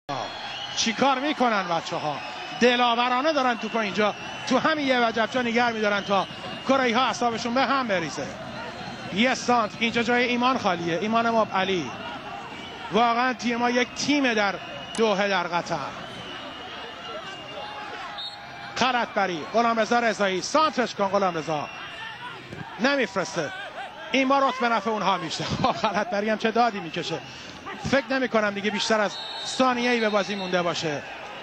چی کار میکنن بچه ها؟ دلاورانه دارن توپا اینجا تو همین یه وجبجا نگر میدارن تا کره ها اعصابشون به هم بریزه. یه سانت اینجا جای ایمان خالیه، ایمان امام علی. واقعا تیم ما یک تیم در دوحه در قطر. خلطبری غلامرضا رضایی سانترش کن، غلامرضا نمیفرسته، این بار رتبه نفع اونها میشه. خلطبری هم چه دادی میکشه. فکر نمی کنم دیگه بیشتر از ثانیه‌ای به بازی مونده باشه.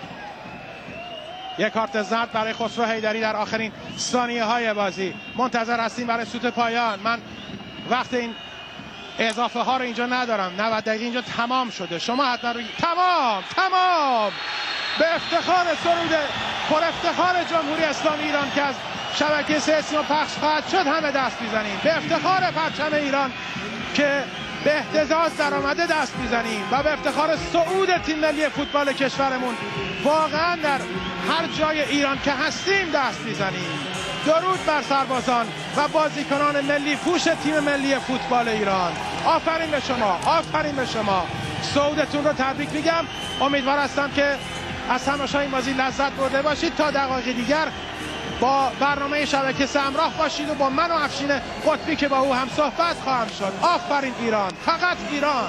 یک کارت زرد برای خسرو حیدری در آخرین ثانیه های بازی. منتظر هستیم برای سوت پایان. من وقت این اضافه ها رو اینجا ندارم. 90 دقیقه اینجا تمام شده. شما حتما روی تمام به افتخار سرود پر افتخار جمهوری اسلامی ایران که از شبکه سه پخش خواهد شد همه دست میزنیم. به افتخار پرچم ایران که به اهتزاز در آمده دست میزنیم و به افتخار صعود تیم ملی فوتبال کشورمون واقعا در هر جای ایران که هستیم دست میزنیم. درود بر سربازان و بازیکنان ملی پوش تیم ملی فوتبال ایران. آفرین به شما، آفرین به شما. صعودتون رو تبریک میگم. امیدوار هستم که از تماشای این بازی لذت برده باشید. تا دقایق دیگر با برنامه شبکه سه همراه باشید و با من و افشین قطبی که با او هم صحبت خواهم شد. آفرین ایران، فقط ایران.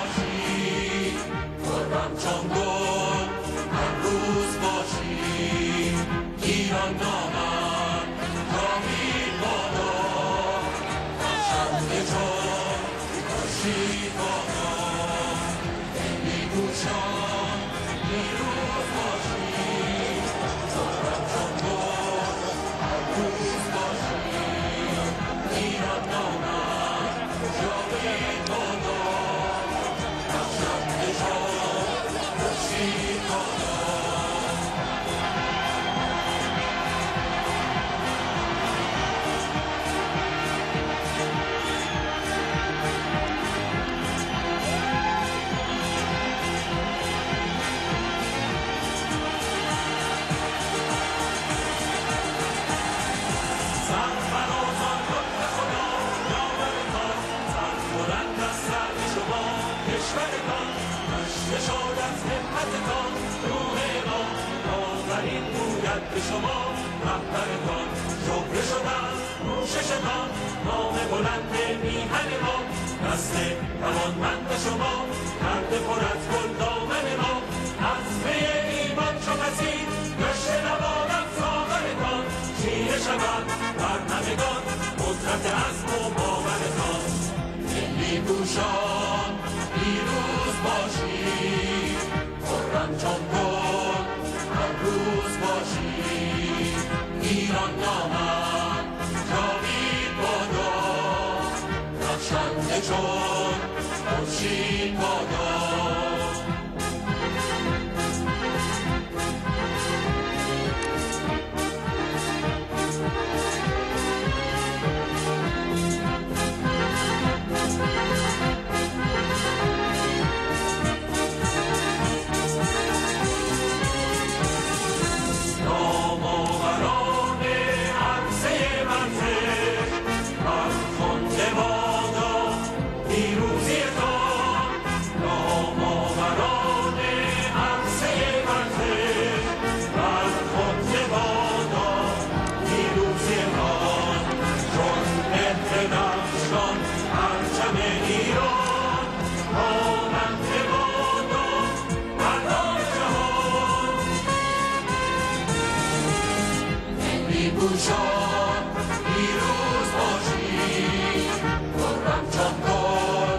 به شما رهبرتان شهره شدن روششتان نام بلند میهن ما دست توانمند شما کرده پر از گل دامن ما از پی ایمان چو مسیح گشته نبادم ساغرتان چیره شود بر همگان قدرت عزم و باورتان. ملی پوشان پیروز باشید، خرم چون گل هر روز باشید. ایران نامم جاوید بادا، رخشنده چون خورشید بادا.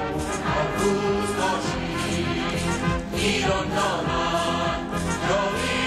ایران نامم جاوید